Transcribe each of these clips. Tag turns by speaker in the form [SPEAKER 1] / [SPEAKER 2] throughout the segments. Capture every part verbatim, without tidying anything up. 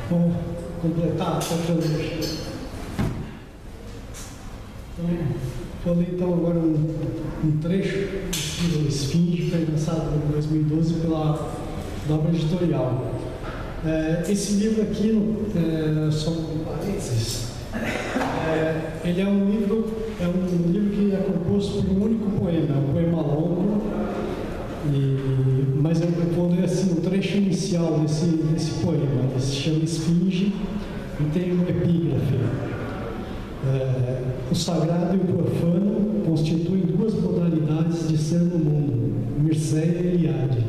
[SPEAKER 1] Vamos completar a tetralogia. Então, vou ler então agora um, um trecho do livro Esfinge, que foi lançado em dois mil e doze pela Dobra Editorial. É, esse livro aqui, é, só um parênteses, é, ele é um livro, é um livro que é composto por um único poema, é um poema longo, e, mas eu vou ler assim, o trecho inicial desse, desse poema. Ele se chama Esfinge e tem um epígrafe. É, o sagrado e o profano constituem duas modalidades de ser no mundo, Mircea Eliade.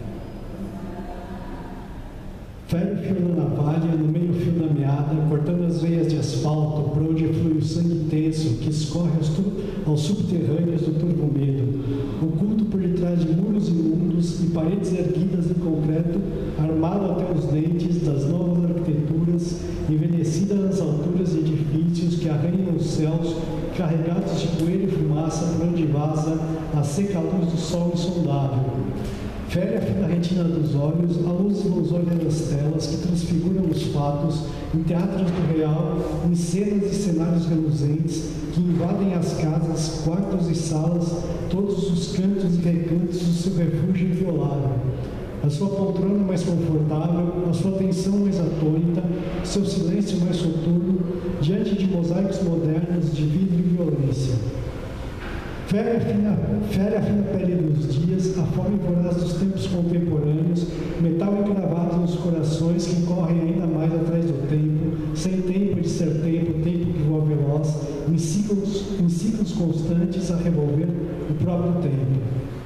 [SPEAKER 1] Fere o fio na navalha, no meio fio da meada, cortando as veias de asfalto, por onde flui o sangue tenso que escorre aos, aos subterrâneos do turvo medo, oculto por detrás de muros imundos e paredes erguidas em concreto, armado até os dentes das novas arquiteturas, envelhecida nas alturas de edifícios que arranham os céus, carregados de poeira e fumaça, por onde vaza a seca luz do sol insondável. Fere a fina retina dos olhos, a luz ilusória das telas que transfiguram os fatos, em teatros do real, em cenas e cenários reluzentes que invadem as casas, quartos e salas, todos os cantos e recantos do seu refúgio inviolável. A sua poltrona mais confortável, a sua atenção mais atônita, seu silêncio mais soturno, diante de mosaicos modernos de vidro e violência. Fere a, fina, fere a fina pele dos dias, a fome voraz dos tempos contemporâneos, metal encravado nos corações que correm ainda mais atrás do tempo, sem tempo de ser tempo, tempo que voa veloz, em ciclos, em ciclos constantes a revolver o próprio tempo.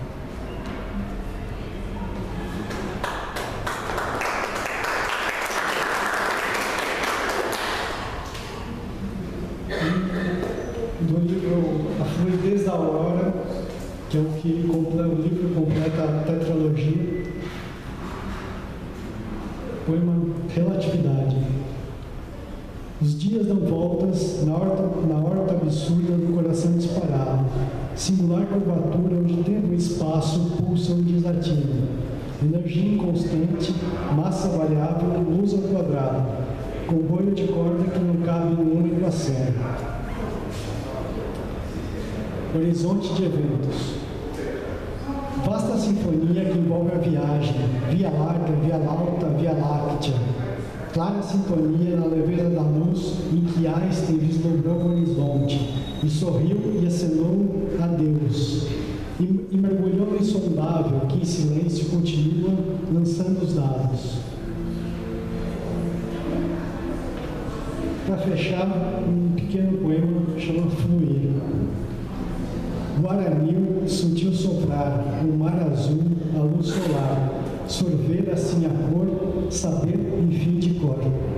[SPEAKER 1] Do livro A Fluidez da Aurora, que é o que completa, o livro completa a tetralogia, poema Relatividade. Os dias dão voltas na horta, na horta absurda do coração disparado, singular curvatura onde tempo e espaço pulsam desativo, energia inconstante, massa variável, luz ao quadrado, comboio de corda que não cabe em um único acero. Horizonte de eventos. Vasta sinfonia que envolve a viagem, via larga, via alta, via láctea. Clara sintonia na leveza da luz em que Einstein vislumbrou o horizonte e sorriu e acenou a Deus. E, e mergulhou no insondável que em silêncio continua lançando os dados. Para fechar, um pequeno poema chama Fluir. Guaranil, sutil soprar, o mar azul, a luz solar, sorver assim a cor, saber enfim de cor.